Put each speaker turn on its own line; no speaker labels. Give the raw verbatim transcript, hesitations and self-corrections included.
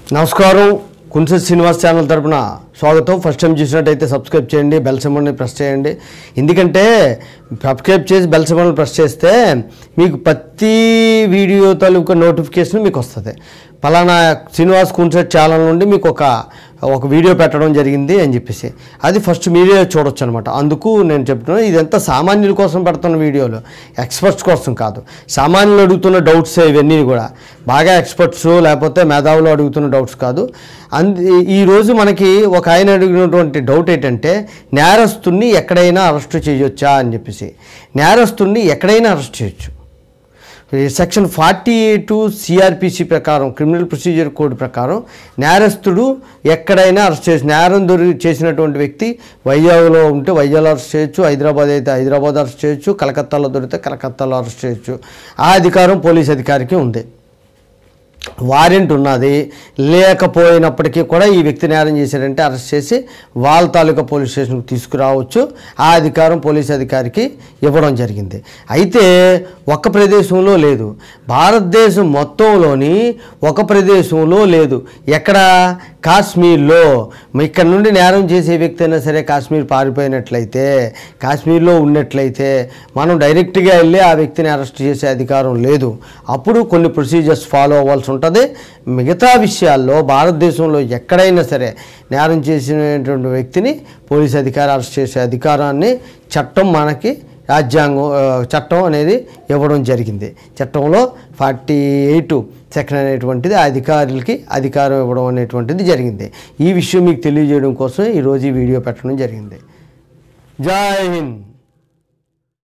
నమస్కారం కుంసెట్ శ్రీనివాస్ ఛానల్ తరపున స్వాగతం. ఫస్ట్ టైం చూసినట్టయితే సబ్స్క్రైబ్ చేయండి, బెల్ సింబల్ని ప్రెస్ చేయండి. ఎందుకంటే సబ్స్క్రైబ్ చేసి బెల్ సింబల్ని ప్రెస్ చేస్తే మీకు ప్రతి వీడియో తాలూకా నోటిఫికేషన్ మీకు వస్తుంది. పలానా శ్రీనివాస్ కుంసెట్ ఛానల్ నుండి మీకు ఒక ఒక వీడియో పెట్టడం జరిగింది అని చెప్పేసి అది ఫస్ట్ మీరే చూడొచ్చు అనమాట. అందుకు నేను చెప్తున్నాను, ఇదంతా సామాన్యుల కోసం పెడుతున్న వీడియోలు, ఎక్స్పర్ట్స్ కోసం కాదు. సామాన్యులు అడుగుతున్న డౌట్స్ ఇవన్నీ కూడా బాగా ఎక్స్పర్ట్స్ లేకపోతే మేధావులు అడుగుతున్న డౌట్స్ కాదు. అందు ఈరోజు మనకి ఒక ఆయన అడిగినటువంటి డౌట్ ఏంటంటే, నేరస్తుని ఎక్కడైనా అరెస్ట్ చేయొచ్చా అని చెప్పేసి. నేరస్తుని ఎక్కడైనా అరెస్ట్ చేయొచ్చు. సెక్షన్ ఫార్టీ ఎయిట్ సిఆర్పిసి ప్రకారం, క్రిమినల్ ప్రొసీజర్ కోడ్ ప్రకారం నేరస్తుడు ఎక్కడైనా అరెస్ట్ చేయొచ్చు. నేరం దొరి చేసినటువంటి వ్యక్తి వైజాగ్లో ఉంటే వైజాగ్లో అరెస్ట్ చేయొచ్చు, హైదరాబాద్ అయితే హైదరాబాద్ అరెస్ట్ చేయొచ్చు, కలకత్తాలో దొరికితే కలకత్తాలో అరెస్ట్ చేయొచ్చు. ఆ అధికారం పోలీస్ అధికారికి ఉంది. వారెంట్ ఉన్నది లేకపోయినప్పటికీ కూడా ఈ వ్యక్తి నేరం చేశాడంటే అరెస్ట్ చేసి వాళ్ళ తాలూకా పోలీస్ స్టేషన్కి తీసుకురావచ్చు. ఆ అధికారం పోలీస్ అధికారికి ఇవ్వడం జరిగింది. అయితే ఒక ప్రదేశంలో లేదు, భారతదేశం మొత్తంలోని ఒక ప్రదేశంలో లేదు. ఎక్కడ? కాశ్మీర్లో. ఇక్కడ నుండి నేరం చేసే వ్యక్తి అయినా సరే కాశ్మీర్ పారిపోయినట్లయితే, కాశ్మీర్లో ఉన్నట్లయితే మనం డైరెక్ట్గా వెళ్ళి ఆ వ్యక్తిని అరెస్ట్ చేసే అధికారం లేదు. అప్పుడు కొన్ని ప్రొసీజర్స్ ఫాలో అవ్వాల్సి ఉంటుంది. మిగతా విషయాల్లో భారతదేశంలో ఎక్కడైనా సరే నేరం చేసినటువంటి వ్యక్తిని పోలీస్ అధికారి అరెస్ట్ చేసే అధికారాన్ని చట్టం మనకి రాజ్యాంగం చట్టం అనేది ఇవ్వడం జరిగింది. చట్టంలో ఫార్టీ ఎయిట్ సెక్షన్ అనేటువంటిది అధికారులకి అధికారం ఇవ్వడం అనేటువంటిది జరిగింది. ఈ విషయం మీకు తెలియజేయడం కోసం ఈరోజు ఈ వీడియో పెట్టడం జరిగింది. జై హింద్.